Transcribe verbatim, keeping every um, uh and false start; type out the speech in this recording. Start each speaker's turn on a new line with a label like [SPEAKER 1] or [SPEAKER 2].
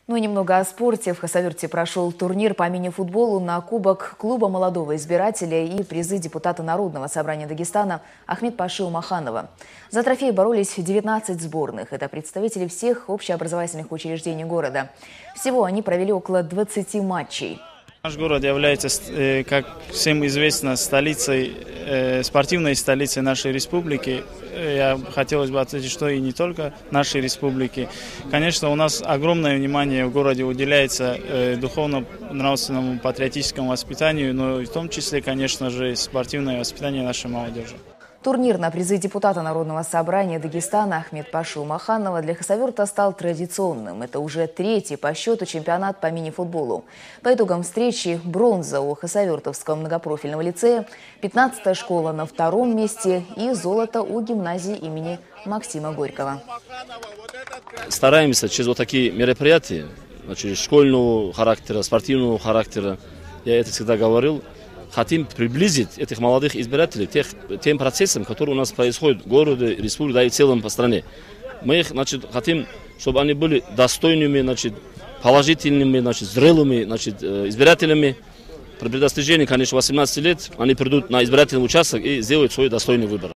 [SPEAKER 1] Ну и немного о спорте. В Хасавюрте прошел турнир по мини-футболу на кубок клуба молодого избирателя и призы депутата Народного собрания Дагестана Ахмед-Паши Умаханова. За трофей боролись девятнадцать сборных. Это представители всех общеобразовательных учреждений города. Всего они провели около двадцати матчей.
[SPEAKER 2] Наш город является, как всем известно, столицей, спортивной столицей нашей республики. Я хотелось бы отметить, что и не только нашей республики. Конечно, у нас огромное внимание в городе уделяется духовно-нравственному патриотическому воспитанию, но в том числе, конечно же, спортивное воспитание нашей молодежи.
[SPEAKER 1] Турнир на призы депутата Народного собрания Дагестана Ахмед-Паши Умаханова для Хасавюрта стал традиционным. Это уже третий по счету чемпионат по мини-футболу. По итогам встречи бронза у Хасавюртовского многопрофильного лицея, пятнадцатая школа на втором месте и золото у гимназии имени Максима Горького.
[SPEAKER 3] Стараемся через вот такие мероприятия, значит, школьного характера, спортивного характера, я это всегда говорил, хотим приблизить этих молодых избирателей к тех, тем процессам, которые у нас происходят в городе, республике, да и в целом по стране. Мы их, значит, хотим, чтобы они были достойными, значит, положительными, значит, зрелыми, значит, избирателями. При достижении, конечно, восемнадцати лет они придут на избирательный участок и сделают свой достойный выбор.